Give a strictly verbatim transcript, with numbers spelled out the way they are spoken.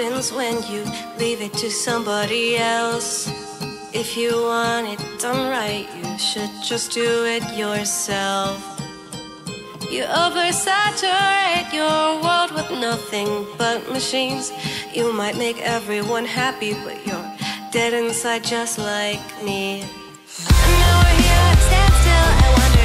happens when you leave it to somebody else. If you want it done right, you should just do it yourself. You oversaturate your world with nothing but machines. You might make everyone happy, but you're dead inside just like me. And now we're here, stand still, I wonder